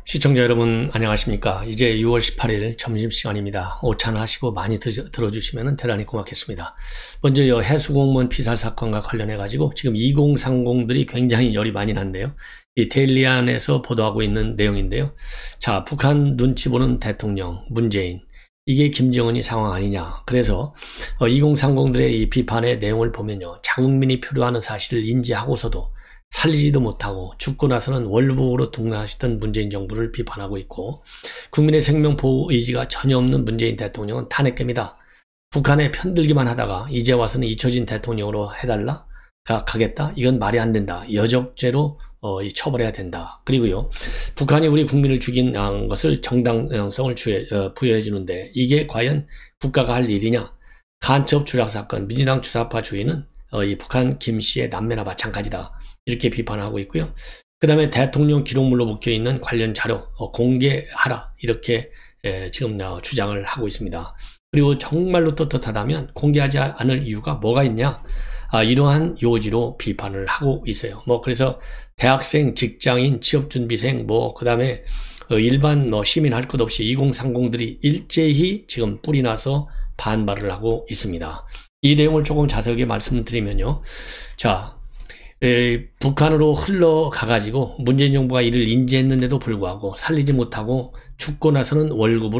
시청자 여러분 안녕하십니까. 이제 6월 18일 점심시간입니다. 오찬을 하시고 많이 들어주시면 대단히 고맙겠습니다. 먼저 이 해수공무원 피살 사건과 관련해 가지고 지금 2030들이 굉장히 열이 많이 난데요. 이 데일리안에서 보도하고 있는 내용인데요. 자, 북한 눈치 보는 대통령 문재인, 이게 김정은이 상황 아니냐. 그래서 2030들의 이 비판의 내용을 보면요, 자국민이 표류하는 사실을 인지하고서도 살리지도 못하고 죽고 나서는 월북으로 등록하시던 문재인 정부를 비판하고 있고, 국민의 생명 보호 의지가 전혀 없는 문재인 대통령은 탄핵됩니다. 북한에 편들기만 하다가 이제 와서는 잊혀진 대통령으로 해달라? 가겠다? 이건 말이 안 된다. 여적죄로 처벌해야 된다. 그리고요, 북한이 우리 국민을 죽인 것을 정당성을 부여해 주는데 이게 과연 국가가 할 일이냐? 간첩 조작 사건, 민주당 주사파 주의는 이 북한 김 씨의 남매나 마찬가지다. 이렇게 비판하고 있고요. 그 다음에 대통령 기록물로 묶여있는 관련 자료 공개하라, 이렇게 지금 주장을 하고 있습니다. 그리고 정말로 떳떳하다면 공개하지 않을 이유가 뭐가 있냐, 이러한 요지로 비판을 하고 있어요. 그래서 대학생, 직장인, 취업준비생, 그 다음에 일반 시민 할 것 없이 2030들이 일제히 지금 뿔이 나서 반발을 하고 있습니다. 이 내용을 조금 자세하게 말씀드리면요. 자, 북한으로 흘러가가지고 문재인 정부가 이를 인지했는데도 불구하고 살리지 못하고 죽고 나서는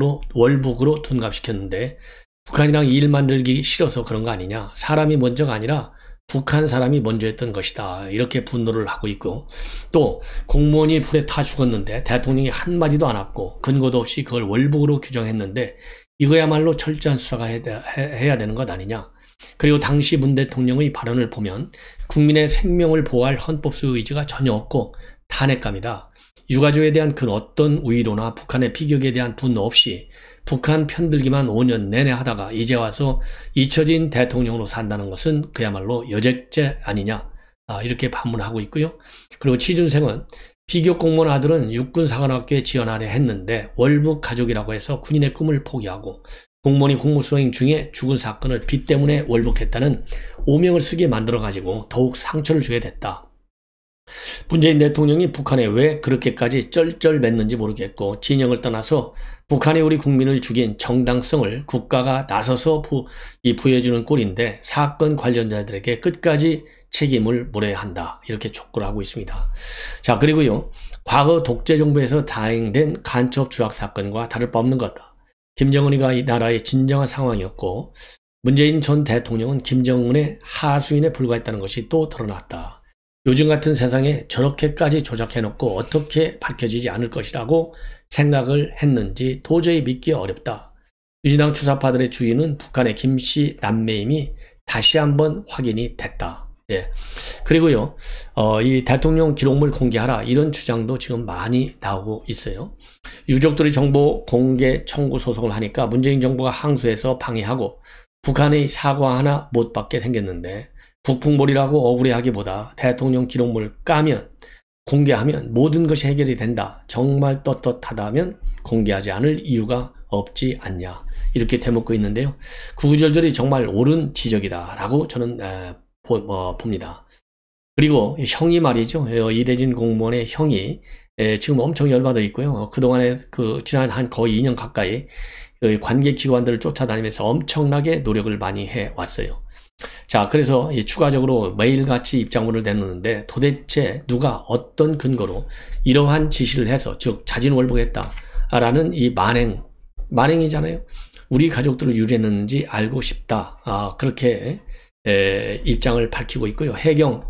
월북으로 둔갑시켰는데, 북한이랑 일 만들기 싫어서 그런 거 아니냐, 사람이 먼저가 아니라 북한 사람이 먼저 했던 것이다, 이렇게 분노를 하고 있고, 또 공무원이 불에 타 죽었는데 대통령이 한마디도 안 했고 근거도 없이 그걸 월북으로 규정했는데 이거야말로 철저한 수사가 해야 되는 것 아니냐. 그리고 당시 문 대통령의 발언을 보면 국민의 생명을 보호할 헌법수호 의지가 전혀 없고 탄핵감이다. 유가족에 대한 그 어떤 우위로나 북한의 비격에 대한 분노 없이 북한 편들기만 5년 내내 하다가 이제 와서 잊혀진 대통령으로 산다는 것은 그야말로 여적죄 아니냐, 이렇게 반문하고 있고요. 그리고 취준생은 비격 공무원 아들은 육군사관학교에 지원하려 했는데 월북 가족이라고 해서 군인의 꿈을 포기하고 공무원이 공무수행 중에 죽은 사건을 빚 때문에 월북했다는 오명을 쓰게 만들어가지고 더욱 상처를 주게 됐다. 문재인 대통령이 북한에 왜 그렇게까지 쩔쩔맸는지 모르겠고, 진영을 떠나서 북한이 우리 국민을 죽인 정당성을 국가가 나서서 부여해주는 꼴인데 사건 관련자들에게 끝까지 책임을 물어야 한다, 이렇게 촉구를 하고 있습니다. 자, 그리고요, 과거 독재 정부에서 다행된 간첩 조작 사건과 다를 바 없는 거다. 김정은이가 이 나라의 진정한 상황이었고 문재인 전 대통령은 김정은의 하수인에 불과했다는 것이 또 드러났다. 요즘 같은 세상에 저렇게까지 조작해놓고 어떻게 밝혀지지 않을 것이라고 생각을 했는지 도저히 믿기 어렵다. 민주당 주사파들의 주의는 북한의 김씨 남매임이 다시 한번 확인이 됐다. 예. 그리고요, 이 대통령 기록물 공개하라, 이런 주장도 지금 많이 나오고 있어요. 유족들이 정보 공개 청구 소송을 하니까 문재인 정부가 항소해서 방해하고 북한의 사과 하나 못 받게 생겼는데, 북풍몰이라고 억울해하기보다 대통령 기록물 까면, 공개하면 모든 것이 해결이 된다, 정말 떳떳하다면 공개하지 않을 이유가 없지 않냐, 이렇게 되묻고 있는데요. 구구절절이 정말 옳은 지적이다 라고 저는 봅니다. 그리고 형이 말이죠, 이대진 공무원의 형이 지금 엄청 열받아 있고요. 그동안에 지난 거의 2년 가까이 관계기관들을 쫓아다니면서 엄청나게 노력을 많이 해왔어요. 자, 그래서 추가적으로 매일같이 입장문을 내놓는데 도대체 누가 어떤 근거로 이러한 지시를 해서, 즉 자진월북했다라는 이 만행이잖아요. 우리 가족들을 유리했는지 알고 싶다, 그렇게 입장을 밝히고 있고요. 해경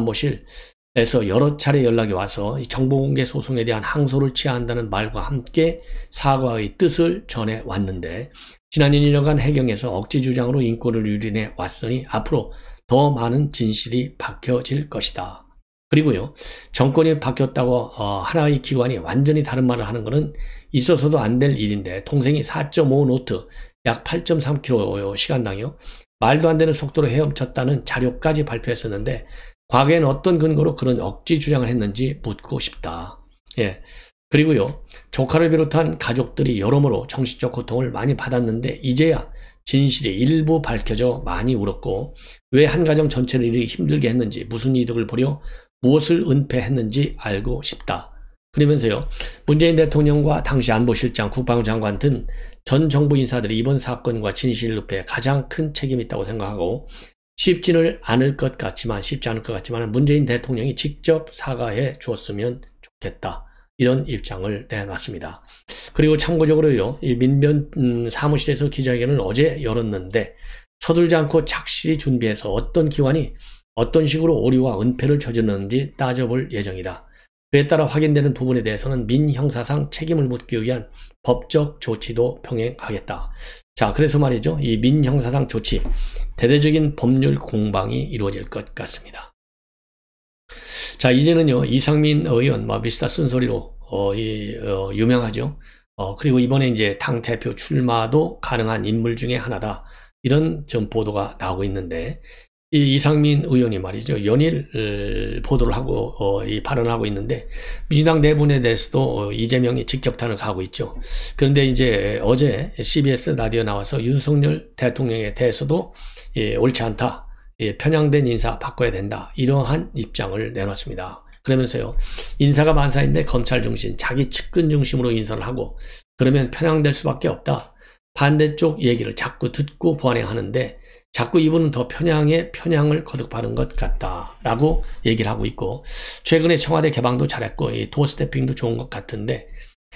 국가안보실에서 여러 차례 연락이 와서 정보공개 소송에 대한 항소를 취하한다는 말과 함께 사과의 뜻을 전해 왔는데, 지난 2년간 해경에서 억지 주장으로 인권을 유린해 왔으니 앞으로 더 많은 진실이 밝혀질 것이다. 그리고요, 정권이 바뀌었다고 하나의 기관이 완전히 다른 말을 하는 것은 있어서도 안 될 일인데, 동생이 4.5 노트 약 8.3km 시간당이요, 말도 안 되는 속도로 헤엄쳤다는 자료까지 발표했었는데 과거에는 어떤 근거로 그런 억지 주장을 했는지 묻고 싶다. 예. 그리고요, 조카를 비롯한 가족들이 여러모로 정신적 고통을 많이 받았는데 이제야 진실이 일부 밝혀져 많이 울었고, 왜 한 가정 전체를 이리 힘들게 했는지, 무슨 이득을 보려 무엇을 은폐했는지 알고 싶다. 그러면서요, 문재인 대통령과 당시 안보실장, 국방부 장관 등 전 정부 인사들이 이번 사건과 진실루페에 가장 큰 책임이 있다고 생각하고 쉽지 않을 것 같지만 문재인 대통령이 직접 사과해 주었으면 좋겠다. 이런 입장을 내놨습니다. 그리고 참고적으로요, 이 민변 사무실에서 기자회견을 어제 열었는데 서둘지 않고 착실히 준비해서 어떤 기관이 어떤 식으로 오류와 은폐를 저질렀는지 따져볼 예정이다. 그에 따라 확인되는 부분에 대해서는 민형사상 책임을 묻기 위한 법적 조치도 병행하겠다. 자, 그래서 말이죠. 이 민형사상 조치, 대대적인 법률 공방이 이루어질 것 같습니다. 자, 이제는요, 이상민 의원, 미스터 쓴소리로, 유명하죠. 그리고 이번에 이제 당대표 출마도 가능한 인물 중에 하나다. 이런 좀 보도가 나오고 있는데, 이 이상민 의원이 말이죠. 연일 보도를 하고 이 발언을 하고 있는데 민주당 내분에 대해서도 이재명이 직접 탄핵하고 있죠. 그런데 이제 어제 CBS 라디오 나와서 윤석열 대통령에 대해서도 옳지 않다. 편향된 인사 바꿔야 된다. 이러한 입장을 내놨습니다. 그러면서요. 인사가 만사인데 검찰 중심, 자기 측근 중심으로 인사를 하고 그러면 편향될 수밖에 없다. 반대쪽 얘기를 자꾸 듣고 보완하는데 자꾸 이분은 더 편향을 거듭하는 것 같다라고 얘기를 하고 있고 최근에 청와대 개방도 잘했고 이 도어스태핑도 좋은 것 같은데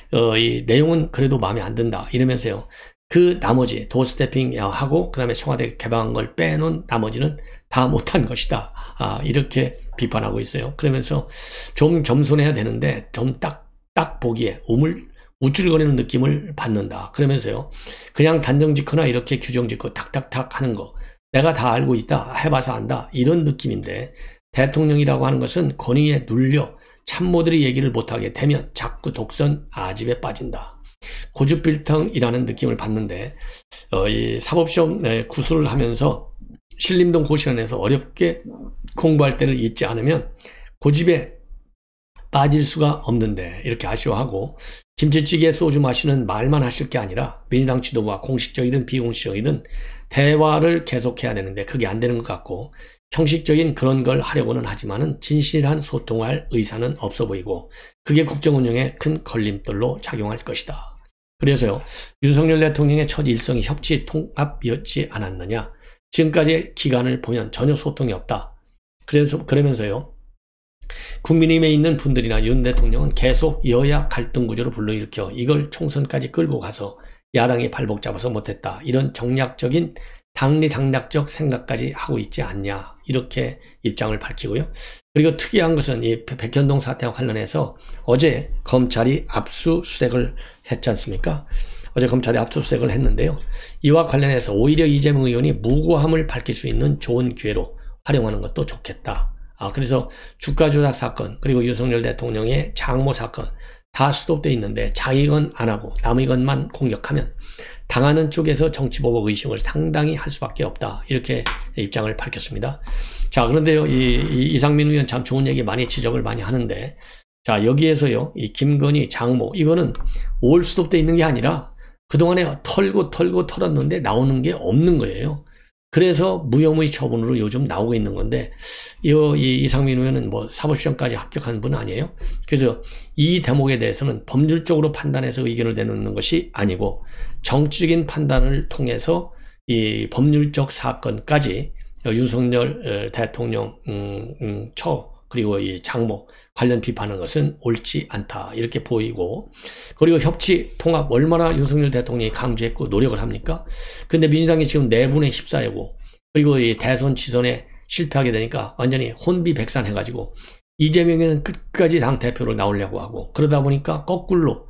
이 내용은 그래도 마음에 안 든다 이러면서요. 그 나머지 도어스태핑하고 그다음에 청와대 개방한 걸 빼놓은 나머지는 다 못한 것이다. 이렇게 비판하고 있어요. 그러면서 좀 겸손해야 되는데 좀 딱 보기에 우쭐거리는 느낌을 받는다. 그러면서요. 그냥 단정 짓거나 이렇게 규정 짓고 탁탁탁 하는 거. 내가 다 알고 있다. 해봐서 안다. 이런 느낌인데 대통령이라고 하는 것은 권위에 눌려 참모들이 얘기를 못하게 되면 자꾸 독선 아집에 빠진다. 고주빌탕이라는 느낌을 받는데 이 사법시험 구술을 하면서 신림동 고시원에서 어렵게 공부할 때를 잊지 않으면 고집에 빠질 수가 없는데 이렇게 아쉬워하고 김치찌개 소주 마시는 말만 하실 게 아니라 민주당 지도부와 공식적이든 비공식적이든 대화를 계속해야 되는데 그게 안 되는 것 같고 형식적인 그런 걸 하려고는 하지만은 진실한 소통할 의사는 없어 보이고 그게 국정 운영에 큰 걸림돌로 작용할 것이다. 그래서요. 윤석열 대통령의 첫 일성이 협치 통합이었지 않았느냐. 지금까지 기간을 보면 전혀 소통이 없다. 그러면서요. 국민의힘에 있는 분들이나 윤 대통령은 계속 여야 갈등 구조를 불러일으켜 이걸 총선까지 끌고 가서 야당이 발목 잡아서 못했다. 이런 정략적인 당리당략적 생각까지 하고 있지 않냐. 이렇게 입장을 밝히고요. 그리고 특이한 것은 이 백현동 사태와 관련해서 어제 검찰이 압수수색을 했지 않습니까? 어제 검찰이 압수수색을 했는데요. 이와 관련해서 오히려 이재명 의원이 무고함을 밝힐 수 있는 좋은 기회로 활용하는 것도 좋겠다. 그래서 주가 조작 사건 그리고 윤석열 대통령의 장모 사건 다 수독돼 있는데 자기 건 안 하고 남의 것만 공격하면 당하는 쪽에서 정치보복 의식을 상당히 할 수밖에 없다. 이렇게 입장을 밝혔습니다. 자, 그런데요, 이상민 의원 참 좋은 얘기 많이 지적을 많이 하는데 자, 여기에서요, 이 김건희 장모 이거는 올 수독돼 있는 게 아니라 그동안에 털고 털었는데 나오는 게 없는 거예요. 그래서 무혐의 처분으로 요즘 나오고 있는 건데 이상민 의원은 뭐 사법시험까지 합격한 분 아니에요. 그래서 이 대목에 대해서는 법률적으로 판단해서 의견을 내놓는 것이 아니고 정치적인 판단을 통해서 이 법률적 사건까지 윤석열 대통령 그리고 이 장모 관련 비판하는 것은 옳지 않다 이렇게 보이고 그리고 협치 통합 얼마나 윤석열 대통령이 강조했고 노력을 합니까? 근데 민주당이 지금 내분에 휩싸이고 그리고 이 대선 지선에 실패하게 되니까 완전히 혼비백산해가지고 이재명이는 끝까지 당 대표로 나오려고 하고 그러다 보니까 거꾸로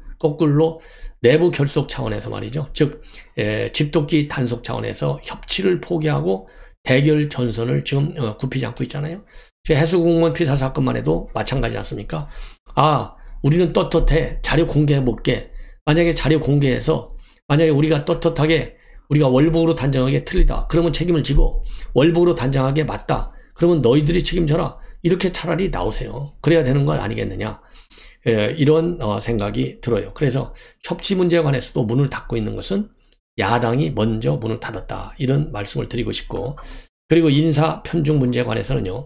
내부 결속 차원에서 말이죠. 즉 집도끼 단속 차원에서 협치를 포기하고 대결 전선을 지금 굽히지 않고 있잖아요. 해수공무원 피살 사건만 해도 마찬가지 않습니까? 우리는 떳떳해. 자료 공개해볼게. 만약에 자료 공개해서 만약에 우리가 떳떳하게 우리가 월북으로 단정하게 틀리다. 그러면 책임을 지고 월북으로 단정하게 맞다. 그러면 너희들이 책임져라. 이렇게 차라리 나오세요. 그래야 되는 건 아니겠느냐. 이런 생각이 들어요. 그래서 협치 문제에 관해서도 문을 닫고 있는 것은 야당이 먼저 문을 닫았다. 이런 말씀을 드리고 싶고 그리고 인사 편중 문제에 관해서는요.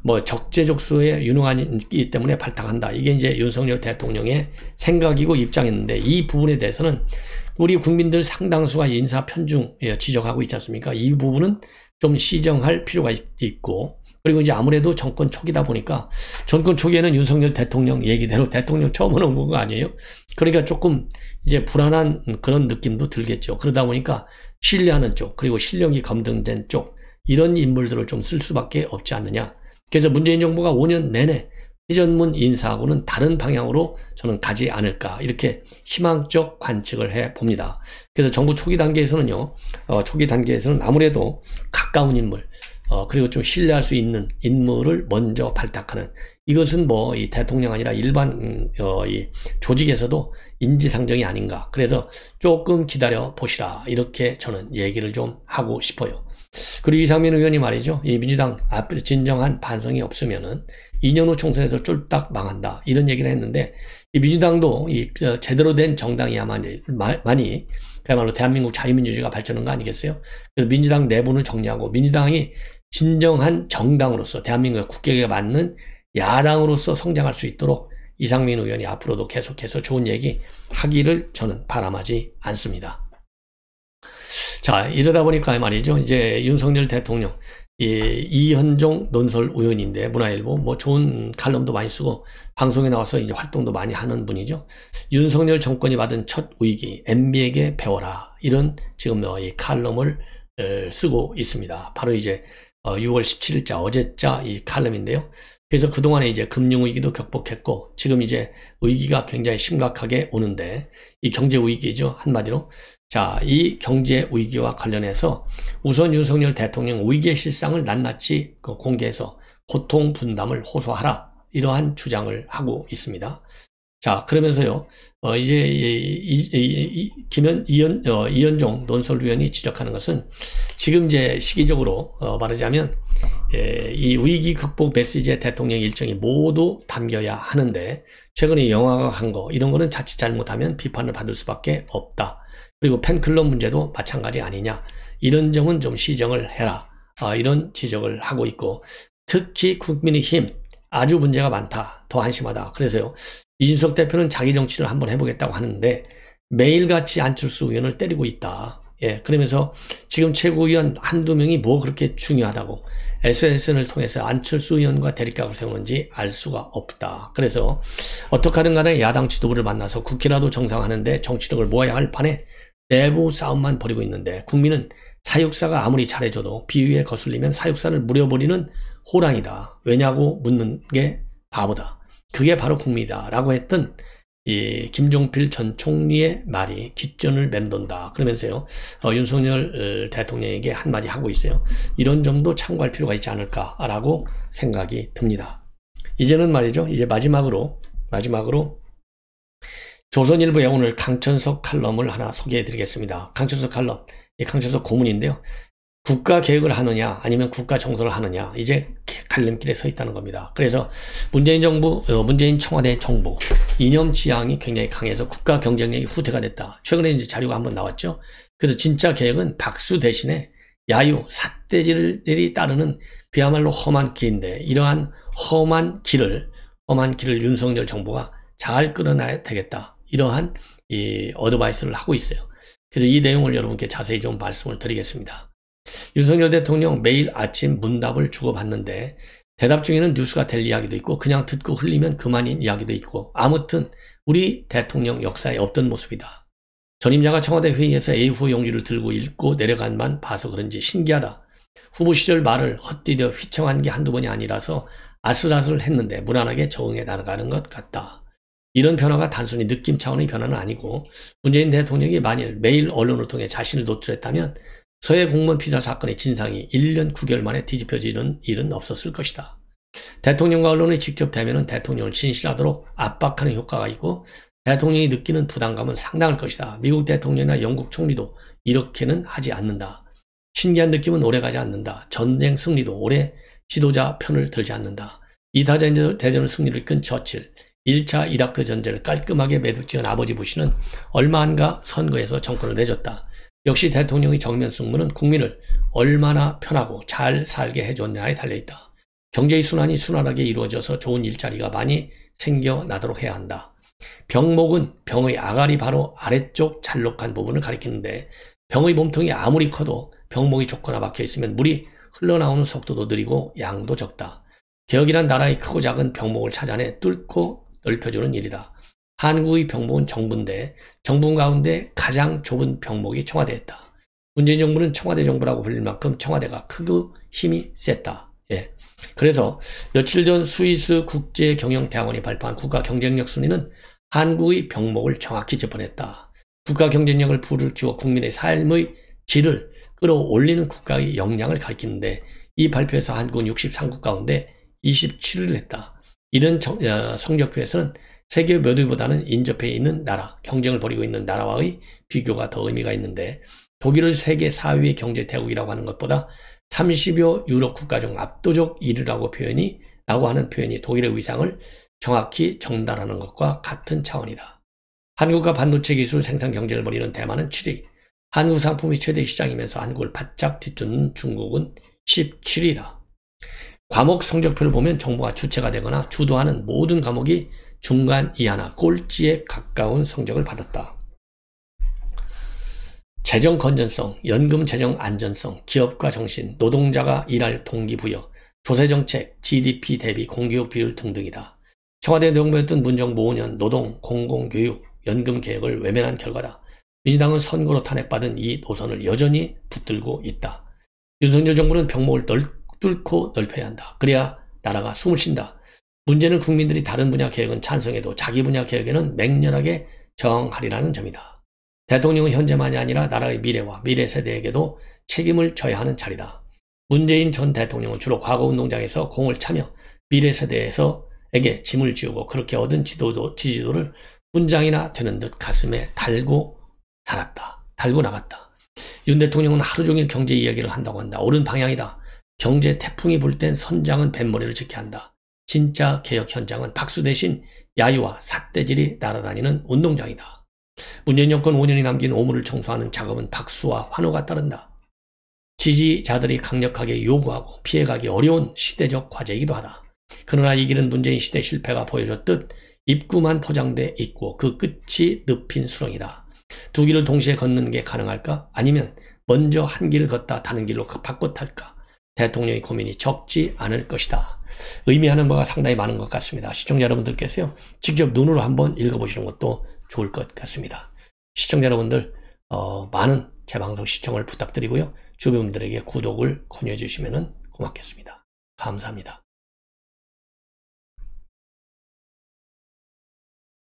뭐 적재적소에 유능하기 때문에 발탁한다. 이게 이제 윤석열 대통령의 생각이고 입장이었는데 이 부분에 대해서는 우리 국민들 상당수가 인사 편중 지적하고 있지 않습니까? 이 부분은 좀 시정할 필요가 있고 그리고 이제 아무래도 정권 초기다 보니까 정권 초기에는 윤석열 대통령 얘기대로 대통령 처음 오는 거 아니에요? 그러니까 조금 이제 불안한 그런 느낌도 들겠죠. 그러다 보니까 신뢰하는 쪽 그리고 실력이 검증된 쪽 이런 인물들을 좀 쓸 수밖에 없지 않느냐. 그래서 문재인 정부가 5년 내내 회전문 인사하고는 다른 방향으로 저는 가지 않을까 이렇게 희망적 관측을 해 봅니다. 그래서 정부 초기 단계에서는요, 초기 단계에서는 아무래도 가까운 인물, 그리고 좀 신뢰할 수 있는 인물을 먼저 발탁하는 이것은 뭐 이 대통령 아니라 일반 이 조직에서도 인지상정이 아닌가. 그래서 조금 기다려 보시라 이렇게 저는 얘기를 좀 하고 싶어요. 그리고 이상민 의원이 말이죠. 이 민주당 앞에 진정한 반성이 없으면은 2년 후 총선에서 쫄딱 망한다. 이런 얘기를 했는데 이 민주당도 이 제대로 된 정당이야만이 그야말로 대한민국 자유민주주의가 발전한 거 아니겠어요? 그래서 민주당 내분을 정리하고 민주당이 진정한 정당으로서 대한민국의 국격에 맞는 야당으로서 성장할 수 있도록 이상민 의원이 앞으로도 계속해서 좋은 얘기 하기를 저는 바람하지 않습니다. 자, 이러다 보니까 말이죠. 이제 윤석열 대통령, 이현종 논설 의원인데 문화일보 뭐 좋은 칼럼도 많이 쓰고 방송에 나와서 이제 활동도 많이 하는 분이죠. 윤석열 정권이 받은 첫 위기, MB에게 배워라. 이런 지금 이 칼럼을 쓰고 있습니다. 바로 이제 6월 17일자 어제자 이 칼럼인데요. 그래서 그동안에 이제 금융위기도 극복했고 지금 이제 위기가 굉장히 심각하게 오는데 이 경제 위기죠. 한마디로. 자, 이 경제 위기와 관련해서 우선 윤석열 대통령 위기의 실상을 낱낱이 공개해서 고통 분담을 호소하라. 이러한 주장을 하고 있습니다. 자, 그러면서요, 이제 이현종 논설위원이 지적하는 것은 지금 이제 시기적으로 말하자면 이 위기 극복 메시지의 대통령 일정이 모두 담겨야 하는데 최근에 영화가 한 거 이런 거는 자칫 잘못하면 비판을 받을 수밖에 없다. 그리고 팬클럽 문제도 마찬가지 아니냐. 이런 점은 좀 시정을 해라. 이런 지적을 하고 있고 특히 국민의힘 아주 문제가 많다. 더 한심하다. 그래서요. 이준석 대표는 자기 정치를 한번 해보겠다고 하는데 매일같이 안철수 의원을 때리고 있다. 예, 그러면서 지금 최고위원 한두 명이 뭐 그렇게 중요하다고 SNS를 통해서 안철수 의원과 대립각을 세우는지 알 수가 없다. 그래서 어떻게 하든 간에 야당 지도부를 만나서 국회라도 정상화하는데 정치력을 모아야 할 판에 내부 싸움만 벌이고 있는데 국민은 사육사가 아무리 잘해줘도 비위에 거슬리면 사육사를 물어버리는 호랑이다. 왜냐고 묻는 게 바보다. 그게 바로 국민이다. 라고 했던 이 김종필 전 총리의 말이 깃전을 맴돈다. 그러면서요, 윤석열 대통령에게 한마디 하고 있어요. 이런 점도 참고할 필요가 있지 않을까라고 생각이 듭니다. 이제는 말이죠. 이제 마지막으로 조선일보의 오늘 강천석 칼럼을 하나 소개해 드리겠습니다. 강천석 칼럼, 이 강천석 고문인데요. 국가 개혁을 하느냐 아니면 국가 정서를 하느냐 이제 갈림길에 서 있다는 겁니다. 그래서 문재인 청와대 정부 이념 지향이 굉장히 강해서 국가 경쟁력이 후퇴가 됐다. 최근에 이제 자료가 한번 나왔죠. 그래서 진짜 개혁은 박수 대신에 야유, 삿대질이 따르는 그야말로 험한 길인데 이러한 험한 길을 윤석열 정부가 잘 끌어놔야 되겠다. 이러한 이 어드바이스를 하고 있어요. 그래서 이 내용을 여러분께 자세히 좀 말씀을 드리겠습니다. 윤석열 대통령 매일 아침 문답을 주고받는데 대답 중에는 뉴스가 될 이야기도 있고 그냥 듣고 흘리면 그만인 이야기도 있고 아무튼 우리 대통령 역사에 없던 모습이다. 전임자가 청와대 회의에서 A4 용지를 들고 읽고 내려간만 봐서 그런지 신기하다. 후보 시절 말을 헛디뎌 휘청한 게 한두 번이 아니라서 아슬아슬 했는데 무난하게 적응해 나가는 것 같다. 이런 변화가 단순히 느낌 차원의 변화는 아니고 문재인 대통령이 만일 매일 언론을 통해 자신을 노출했다면 서해 공무원 피살 사건의 진상이 1년 9개월 만에 뒤집혀지는 일은 없었을 것이다. 대통령과 언론의 직접 대면은 대통령을 진실하도록 압박하는 효과가 있고 대통령이 느끼는 부담감은 상당할 것이다. 미국 대통령이나 영국 총리도 이렇게는 하지 않는다. 신기한 느낌은 오래가지 않는다. 전쟁 승리도 오래 지도자 편을 들지 않는다. 2차 대전을 승리를 이끈 처칠, 1차 이라크 전쟁을 깔끔하게 매듭지은 아버지 부시는 얼마 안가 선거에서 정권을 내줬다. 역시 대통령의 정면 승부는 국민을 얼마나 편하고 잘 살게 해줬냐에 달려있다. 경제의 순환이 순환하게 이루어져서 좋은 일자리가 많이 생겨나도록 해야 한다. 병목은 병의 아가리 바로 아래쪽 잘록한 부분을 가리키는데 병의 몸통이 아무리 커도 병목이 좁거나 막혀있으면 물이 흘러나오는 속도도 느리고 양도 적다. 개혁이란 나라의 크고 작은 병목을 찾아내 뚫고 넓혀주는 일이다. 한국의 병목은 정부인데 정부 가운데 가장 좁은 병목이 청와대였다. 문재인 정부는 청와대 정부라고 불릴 만큼 청와대가 크고 힘이 셌다. 예. 그래서 며칠 전 스위스 국제경영대학원이 발표한 국가경쟁력 순위는 한국의 병목을 정확히 짚어냈다. 국가 경쟁력을 불을 키워 국민의 삶의 질을 끌어올리는 국가의 역량을 가리키는데 이 발표에서 한국은 63국 가운데 27위를 했다. 이런 성적표에서는 세계 몇 위보다는 인접해 있는 나라, 경쟁을 벌이고 있는 나라와의 비교가 더 의미가 있는데 독일을 세계 4위의 경제대국이라고 하는 것보다 30여 유럽 국가 중 압도적 1위라고 하는 표현이 독일의 위상을 정확히 전달하는 것과 같은 차원이다. 한국과 반도체 기술 생산 경쟁을 벌이는 대만은 7위, 한국 상품이 최대 시장이면서 한국을 바짝 뒤쫓는 중국은 17위다. 과목 성적표를 보면 정부가 주체가 되거나 주도하는 모든 과목이 중간 이하나 꼴찌에 가까운 성적을 받았다. 재정 건전성, 연금 재정 안전성, 기업가 정신, 노동자가 일할 동기부여, 조세정책, GDP 대비 공교육 비율 등등이다. 청와대 정부였던 문정부 5년 노동, 공공교육, 연금 개혁을 외면한 결과다. 민주당은 선거로 탄핵받은 이 노선을 여전히 붙들고 있다. 윤석열 정부는 병목을 뚫고 넓혀야 한다. 그래야 나라가 숨을 쉰다. 문제는 국민들이 다른 분야 개혁은 찬성해도 자기 분야 개혁에는 맹렬하게 저항하리라는 점이다. 대통령은 현재만이 아니라 나라의 미래와 미래 세대에게도 책임을 져야 하는 자리다. 문재인 전 대통령은 주로 과거 운동장에서 공을 차며 미래 세대에게 짐을 지우고 그렇게 얻은 지지도를 훈장이나 되는 듯 가슴에 달고 나갔다. 윤 대통령은 하루 종일 경제 이야기를 한다고 한다. 옳은 방향이다. 경제 태풍이 불 땐 선장은 뱃머리를 지켜야 한다. 진짜 개혁 현장은 박수 대신 야유와 삿대질이 날아다니는 운동장이다. 문재인 정권 5년이 남긴 오물을 청소하는 작업은 박수와 환호가 따른다. 지지자들이 강력하게 요구하고 피해가기 어려운 시대적 과제이기도 하다. 그러나 이 길은 문재인 시대 실패가 보여줬듯 입구만 포장돼 있고 그 끝이 늪인 수렁이다. 두 길을 동시에 걷는 게 가능할까? 아니면 먼저 한 길을 걷다 다른 길로 바꿔 탈까? 대통령의 고민이 적지 않을 것이다. 의미하는 바가 상당히 많은 것 같습니다. 시청자 여러분들께서요, 직접 눈으로 한번 읽어보시는 것도 좋을 것 같습니다. 시청자 여러분들 많은 제 방송 시청을 부탁드리고요. 주변 분들에게 구독을 권유해 주시면 고맙겠습니다. 감사합니다.